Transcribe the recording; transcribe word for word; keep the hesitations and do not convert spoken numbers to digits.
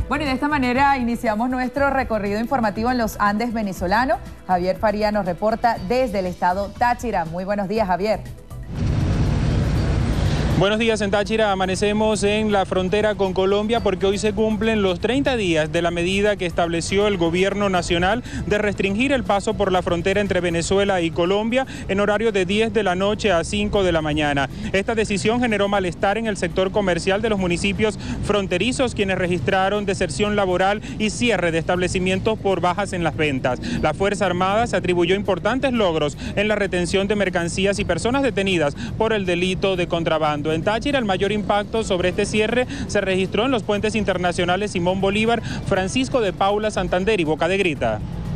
Bueno, y de esta manera iniciamos nuestro recorrido informativo en los Andes venezolanos. Javier Faría nos reporta desde el estado Táchira. Muy buenos días, Javier. Buenos días. En Táchira amanecemos en la frontera con Colombia porque hoy se cumplen los treinta días de la medida que estableció el gobierno nacional de restringir el paso por la frontera entre Venezuela y Colombia en horario de diez de la noche a cinco de la mañana. Esta decisión generó malestar en el sector comercial de los municipios fronterizos, quienes registraron deserción laboral y cierre de establecimientos por bajas en las ventas. La Fuerza Armada se atribuyó importantes logros en la retención de mercancías y personas detenidas por el delito de contrabando. En Táchira, el mayor impacto sobre este cierre se registró en los puentes internacionales Simón Bolívar, Francisco de Paula, Santander y Boca de Grita.